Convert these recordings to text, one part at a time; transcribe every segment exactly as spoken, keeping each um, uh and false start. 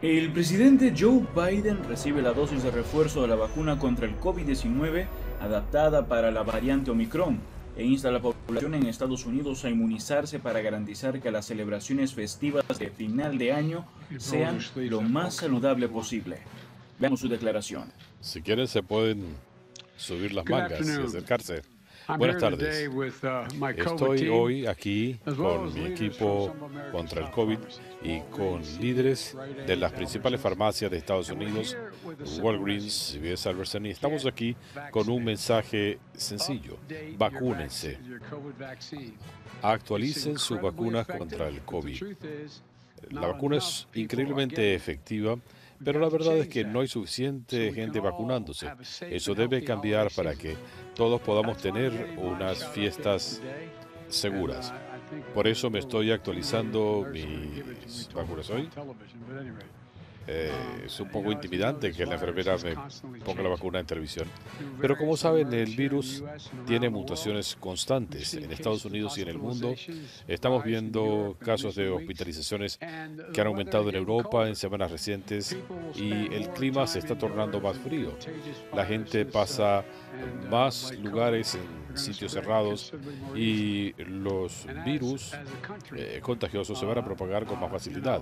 El presidente Joe Biden recibe la dosis de refuerzo de la vacuna contra el COVID diecinueve adaptada para la variante Omicron e insta a la población en Estados Unidos a inmunizarse para garantizar que las celebraciones festivas de final de año sean lo más saludable posible. Veamos su declaración. Si quieren se pueden subir las mangas y acercarse. Buenas tardes. Estoy hoy aquí con mi equipo contra el COVID y con líderes de las principales farmacias de Estados Unidos, Walgreens, C V S, Albertsons, y estamos aquí con un mensaje sencillo: vacúnense. Actualicen sus vacunas contra el COVID. La vacuna es increíblemente efectiva, pero la verdad es que no hay suficiente gente vacunándose. Eso debe cambiar para que todos podamos tener unas fiestas seguras. Por eso me estoy actualizando mis vacunas hoy. Eh, es un poco intimidante que la enfermera me ponga la vacuna en televisión. Pero como saben, el virus tiene mutaciones constantes en Estados Unidos y en el mundo. Estamos viendo casos de hospitalizaciones que han aumentado en Europa en semanas recientes y el clima se está tornando más frío. La gente pasa más lugares en sitios cerrados y los virus eh, contagiosos se van a propagar con más facilidad.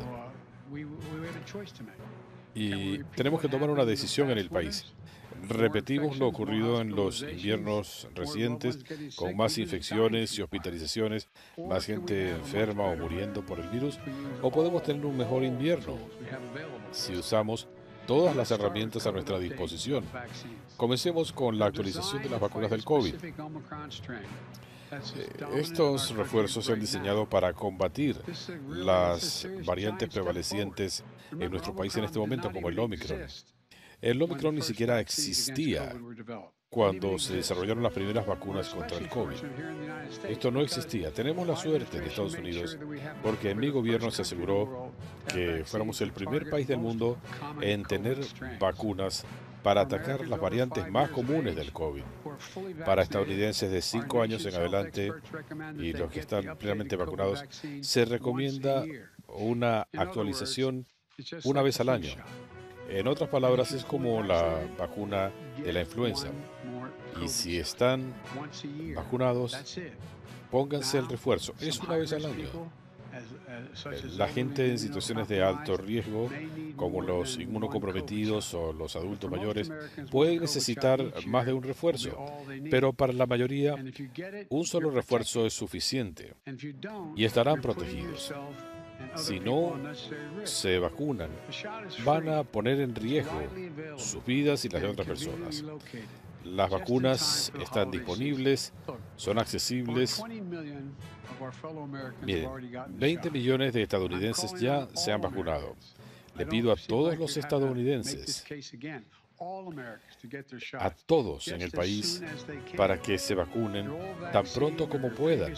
Y tenemos que tomar una decisión en el país. Repetimos lo ocurrido en los inviernos recientes, con más infecciones y hospitalizaciones, más gente enferma o muriendo por el virus, o podemos tener un mejor invierno si usamos todas las herramientas a nuestra disposición. Comencemos con la actualización de las vacunas del COVID. Estos refuerzos se han diseñado para combatir las variantes prevalecientes en nuestro país en este momento, como el Omicron. El Omicron ni siquiera existía cuando se desarrollaron las primeras vacunas contra el COVID. Esto no existía. Tenemos la suerte en Estados Unidos porque en mi gobierno se aseguró que fuéramos el primer país del mundo en tener vacunas para atacar las variantes más comunes del COVID. Para estadounidenses de cinco años en adelante y los que están plenamente vacunados, se recomienda una actualización una vez al año. En otras palabras, es como la vacuna de la influenza. Y si están vacunados, pónganse el refuerzo. Es una vez al año. La gente en situaciones de alto riesgo, como los inmunocomprometidos o los adultos mayores, pueden necesitar más de un refuerzo, pero para la mayoría, un solo refuerzo es suficiente y estarán protegidos. Si no se vacunan, van a poner en riesgo sus vidas y las de otras personas. Las vacunas están disponibles, son accesibles. Miren, veinte millones de estadounidenses ya se han vacunado. Le pido a todos los estadounidenses, a todos en el país, para que se vacunen tan pronto como puedan.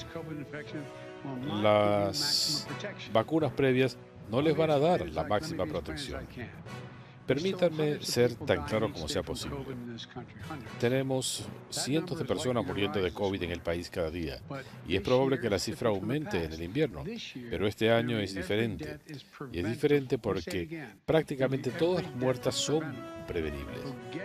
Las vacunas previas no les van a dar la máxima protección. Permítanme ser tan claro como sea posible. Tenemos cientos de personas muriendo de COVID en el país cada día, y es probable que la cifra aumente en el invierno, pero este año es diferente. Y es diferente porque prácticamente todas las muertes son prevenibles.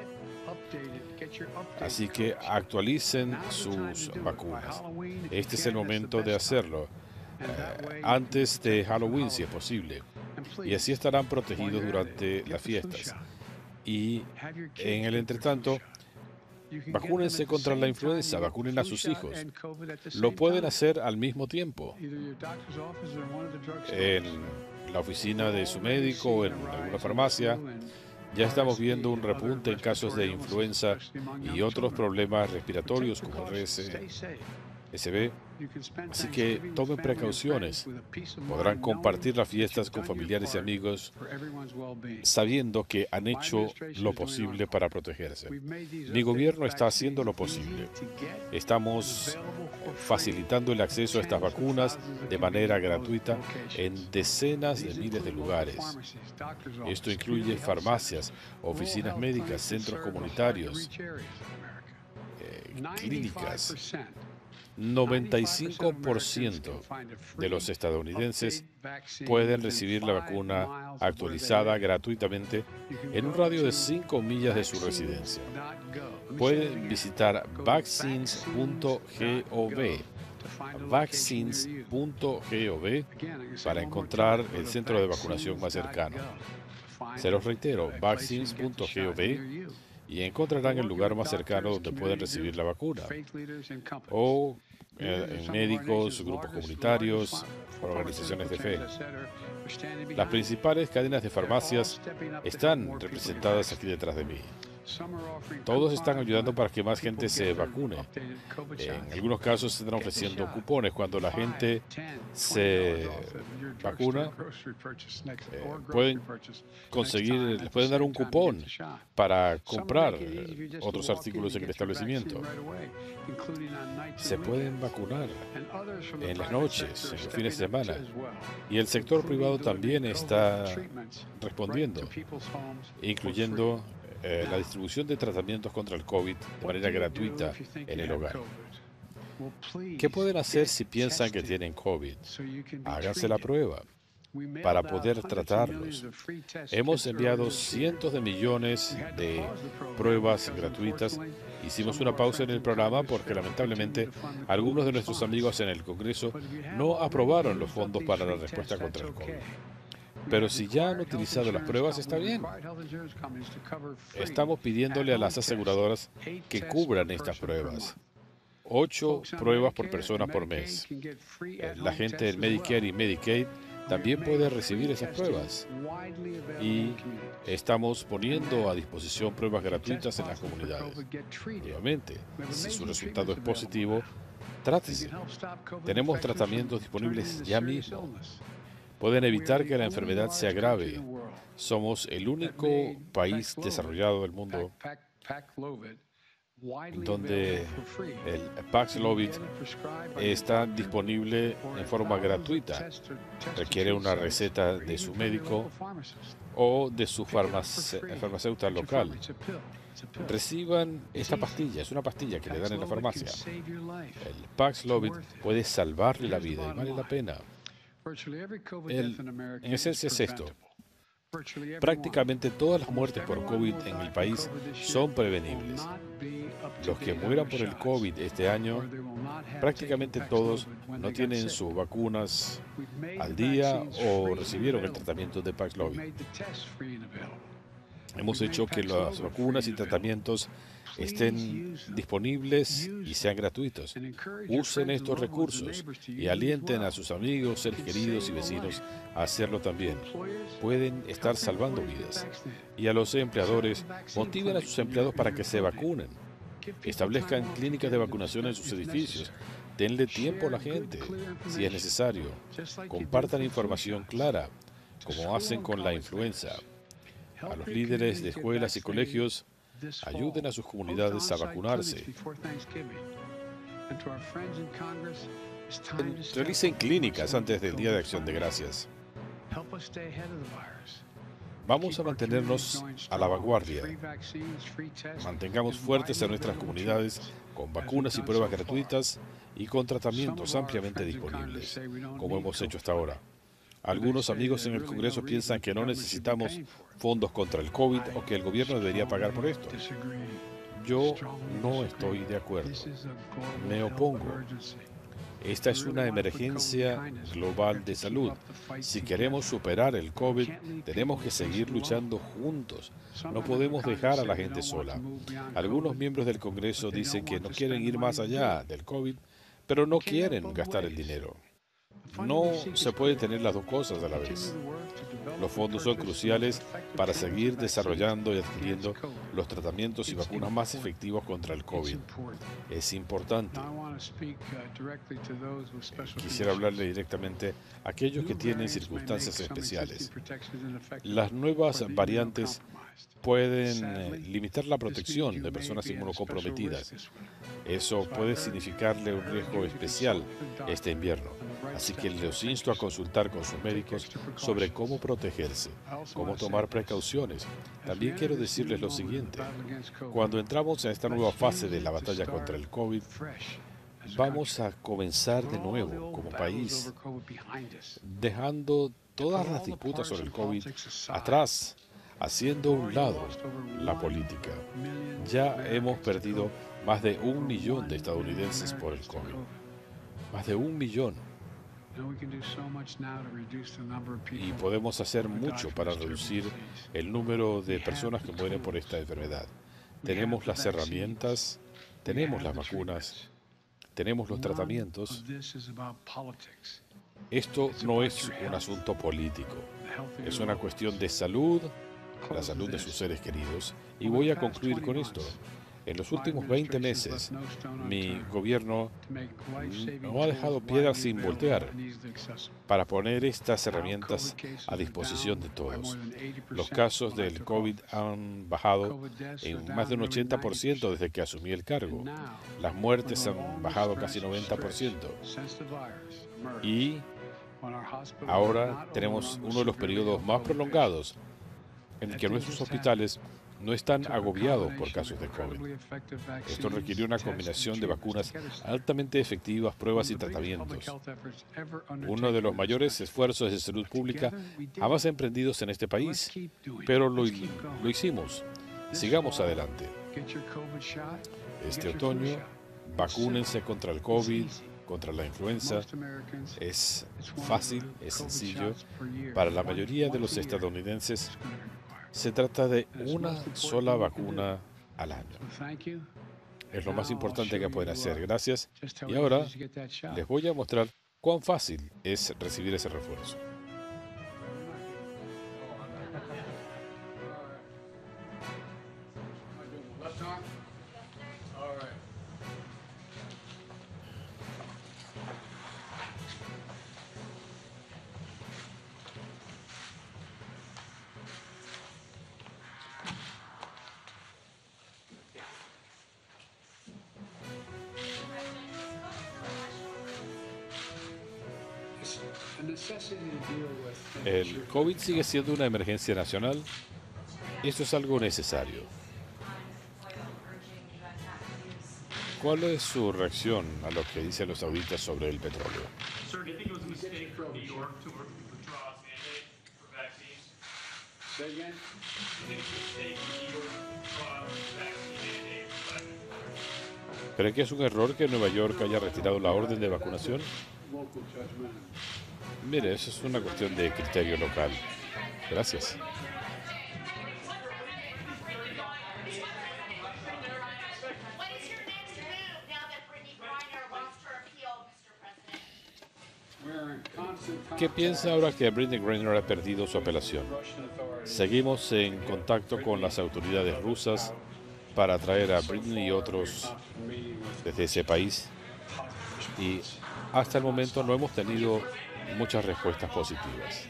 Así que actualicen sus vacunas. Este es el momento de hacerlo, eh, antes de Halloween, si es posible. Y así estarán protegidos durante las fiestas. Y en el entretanto, vacúnense contra la influenza, vacunen a sus hijos. Lo pueden hacer al mismo tiempo, en la oficina de su médico o en alguna farmacia. Ya estamos viendo un repunte en casos de influenza y otros problemas respiratorios como R S V. Así que tomen precauciones. Podrán compartir las fiestas con familiares y amigos sabiendo que han hecho lo posible para protegerse. Mi gobierno está haciendo lo posible. Estamos facilitando el acceso a estas vacunas de manera gratuita en decenas de miles de lugares. Esto incluye farmacias, oficinas médicas, centros comunitarios, eh, clínicas. noventa y cinco por ciento de los estadounidenses pueden recibir la vacuna actualizada gratuitamente en un radio de cinco millas de su residencia. Pueden visitar vaccines punto gov, vaccines punto gov, para encontrar el centro de vacunación más cercano. Se los reitero, vaccines punto gov, y encontrarán el lugar más cercano donde pueden recibir la vacuna. O eh, en médicos, grupos comunitarios, organizaciones de fe. Las principales cadenas de farmacias están representadas aquí detrás de mí. Todos están ayudando para que más gente se vacune. En algunos casos se están ofreciendo cupones. Cuando la gente se vacuna, eh, pueden conseguir, les pueden dar un cupón para comprar otros artículos en el establecimiento. Se pueden vacunar en las noches, en los fines de semana. Y el sector privado también está respondiendo, incluyendo Eh, la distribución de tratamientos contra el COVID de manera gratuita en el hogar. ¿Qué pueden hacer si piensan que tienen COVID? Háganse la prueba para poder tratarlos. Hemos enviado cientos de millones de pruebas gratuitas. Hicimos una pausa en el programa porque lamentablemente algunos de nuestros amigos en el Congreso no aprobaron los fondos para la respuesta contra el COVID. Pero si ya han utilizado las pruebas, está bien. Estamos pidiéndole a las aseguradoras que cubran estas pruebas. Ocho pruebas por persona por mes. La gente del Medicare y Medicaid también puede recibir esas pruebas. Y estamos poniendo a disposición pruebas gratuitas en las comunidades. Nuevamente, si su resultado es positivo, trátese. Tenemos tratamientos disponibles ya mismo. Pueden evitar que la enfermedad se agrave. Somos el único país desarrollado del mundo donde el Paxlovid está disponible en forma gratuita. Requiere una receta de su médico o de su farmace- farmacéutica local. Reciban esta pastilla, es una pastilla que le dan en la farmacia. El Paxlovid puede salvarle la vida y vale la pena. El, en esencia es esto. Prácticamente todas las muertes por COVID en el país son prevenibles. Los que mueran por el COVID este año, prácticamente todos no tienen sus vacunas al día o recibieron el tratamiento de Paxlovid. Hemos hecho que las vacunas y tratamientos estén disponibles y sean gratuitos. Usen estos recursos y alienten a sus amigos, seres queridos y vecinos a hacerlo también. Pueden estar salvando vidas. Y a los empleadores, motiven a sus empleados para que se vacunen. Establezcan clínicas de vacunación en sus edificios. Denle tiempo a la gente, si es necesario. Compartan información clara, como hacen con la influenza. A los líderes de escuelas y colegios, ayuden a sus comunidades a vacunarse. Realicen clínicas antes del Día de Acción de Gracias. Vamos a mantenernos a la vanguardia. Mantengamos fuertes a nuestras comunidades con vacunas y pruebas gratuitas y con tratamientos ampliamente disponibles, como hemos hecho hasta ahora. Algunos amigos en el Congreso piensan que no necesitamos fondos contra el COVID o que el gobierno debería pagar por esto. Yo no estoy de acuerdo. Me opongo. Esta es una emergencia global de salud. Si queremos superar el COVID, tenemos que seguir luchando juntos. No podemos dejar a la gente sola. Algunos miembros del Congreso dicen que no quieren ir más allá del COVID, pero no quieren gastar el dinero. No se puede tener las dos cosas a la vez. Los fondos son cruciales para seguir desarrollando y adquiriendo los tratamientos y vacunas más efectivos contra el COVID. Es importante. Quisiera hablarle directamente a aquellos que tienen circunstancias especiales. Las nuevas variantes pueden eh, limitar la protección de personas inmunocomprometidas. Eso puede significarle un riesgo especial este invierno. Así que les insto a consultar con sus médicos sobre cómo protegerse, cómo tomar precauciones. También quiero decirles lo siguiente. Cuando entramos en esta nueva fase de la batalla contra el COVID, vamos a comenzar de nuevo como país, dejando todas las disputas sobre el COVID atrás, haciendo a un lado la política. Ya hemos perdido más de un millón de estadounidenses por el COVID. Más de un millón. Y podemos hacer mucho para reducir el número de personas que mueren por esta enfermedad. Tenemos las herramientas, tenemos las vacunas, tenemos los tratamientos. Esto no es un asunto político, es una cuestión de salud, la salud de sus seres queridos. Y voy a concluir con esto. En los últimos veinte meses, mi gobierno no ha dejado piedra sin voltear para poner estas herramientas a disposición de todos. Los casos del COVID han bajado en más de un ochenta por ciento desde que asumí el cargo. Las muertes han bajado casi noventa por ciento. Y ahora tenemos uno de los periodos más prolongados en el que nuestros hospitales no están agobiados por casos de COVID. Esto requiere una combinación de vacunas altamente efectivas, pruebas y tratamientos. Uno de los mayores esfuerzos de salud pública jamás emprendidos en este país, pero lo, lo hicimos. Sigamos adelante. Este otoño, vacúnense contra el COVID, contra la influenza. Es fácil, es sencillo. Para la mayoría de los estadounidenses, se trata de una sola vacuna al año. Es lo más importante que pueden hacer. Gracias. Y ahora les voy a mostrar cuán fácil es recibir ese refuerzo. El COVID sigue siendo una emergencia nacional. Esto es algo necesario. ¿Cuál es su reacción a lo que dicen los sauditas sobre el petróleo? ¿Cree que es un error que Nueva York haya retirado la orden de vacunación? Mire, eso es una cuestión de criterio local. Gracias. ¿Qué piensa ahora que Brittney Griner ha perdido su apelación? Seguimos en contacto con las autoridades rusas para traer a Brittney y otros desde ese país. Y hasta el momento no hemos tenido muchas respuestas positivas.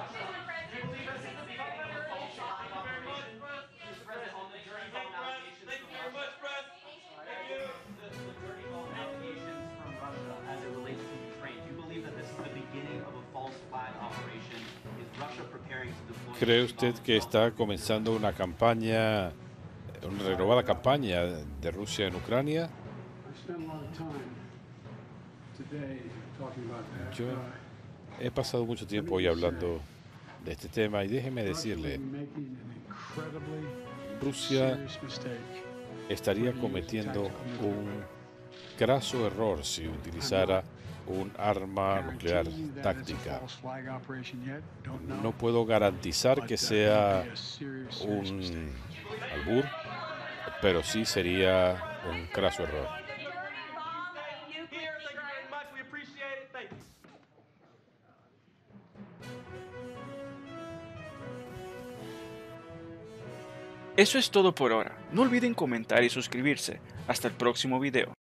¿Cree usted que está comenzando una campaña, una renovada campaña de Rusia en Ucrania? Yo he pasado mucho tiempo hoy hablando de este tema y déjeme decirle, Rusia estaría cometiendo un graso error si utilizara un arma nuclear táctica. No puedo garantizar que sea un albur, pero sí sería un graso error. Eso es todo por ahora. No olviden comentar y suscribirse. Hasta el próximo video.